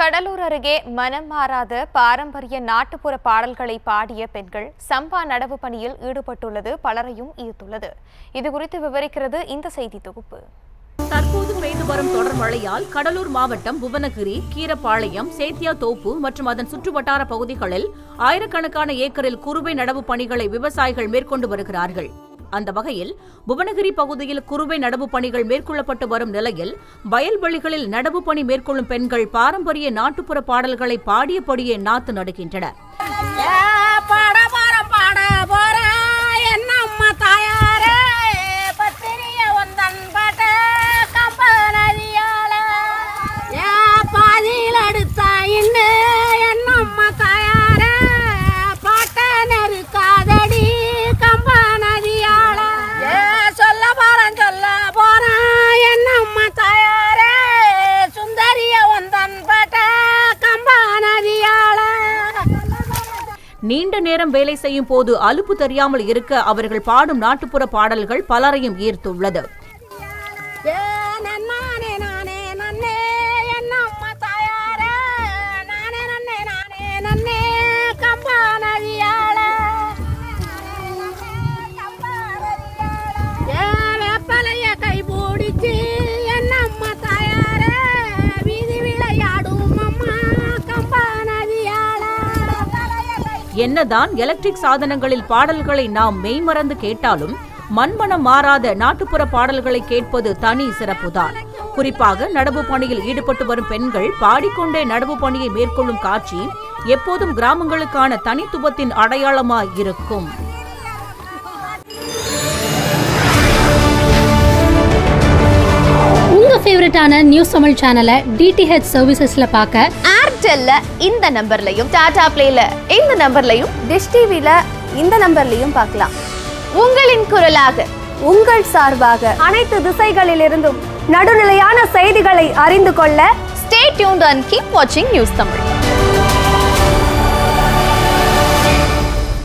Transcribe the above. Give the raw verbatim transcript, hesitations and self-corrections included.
கடலூர் அருகே மனம் மாறாத பாரம்பரிய நாட்டுப்புற பாடல்களை பாடிய பெண்கள் சம்பா நடவு பணியில் ஈடுபட்டுள்ளது பலரையும் ஈர்த்துள்ளது. இதுகுறித்து விவரிக்கிறது இந்த செய்தி தொகுப்பு. தற்போது பெய்து வரும் தொடர் மழையால் கடலூர் மாவட்டம் புவனகிரி, கீரப்பாளையம், சேத்தியாத்தோப்பு மற்றும் அதன் சுற்றுவட்டார பகுதிகளில் ஆயிரக்கணக்கான ஏக்கரில் குறுவை நடவு பணிகளை விவசாயிகள் மேற்கொண்டு வருகிறார்கள். அந்த வகையில் புவனகிரி பகுதியில் குறுவை நடவு பணிகள் மேற்கொள்ளப்பட்டு வரும் நிலையில் வயல்வெளிகளில் நடவு பணி மேற்கொள்ளும் பெண்கள் பாரம்பரிய நாட்டுப்புற பாடல்களை பாடியபடியே நாத்து நடுகின்றனர். நீண்ட நேரம் வேலை செய்யும் போது அலுப்பு தெரியாமல் இருக்க அவர்கள் பாடும் நாட்டுப்புற பாடல்கள் பலரையும் ஈர்த்துள்ளது. என்னதான் எலக்ட்ரிக் சாதனங்களில் பாடல்களை நாம் மெய்மறந்து கேட்டாலும் மண்மனம் மாறாத நாட்டுப்புற பாடல்களை கேட்பது தனி சிறப்புதான். குறிப்பாக நடவு பணியில் ஈடுபட்டு வரும் பெண்கள் பாடிக்கொண்டே நடவு பணியை மேற்கொள்ளும் காட்சி எப்போதும் கிராமங்களுக்கான தனித்துவத்தின் அடையாளமாய் இருக்கும். உங்க ஃபேவரட்டான நியூஸ் தமிழ் சேனலை டிடிஹெச் சர்வீசஸ்ல பார்க்க ஏர்டெல்ல இந்த நம்பர்லையும், டாடா பிளேல இந்த நம்பர்லையும், டிஷ் டிவில இந்த நம்பர்லையும் பார்க்கலாம். உங்களின் குரலாக, உங்கள் சார்பாக அனைத்து திசைகளிலிருந்தும் நடுநிலையான செய்திகளை அறிந்து கொள்ள ஸ்டே டியூன்ட் அண்ட் கீப் வாட்சிங் நியூஸ் தமிழ்.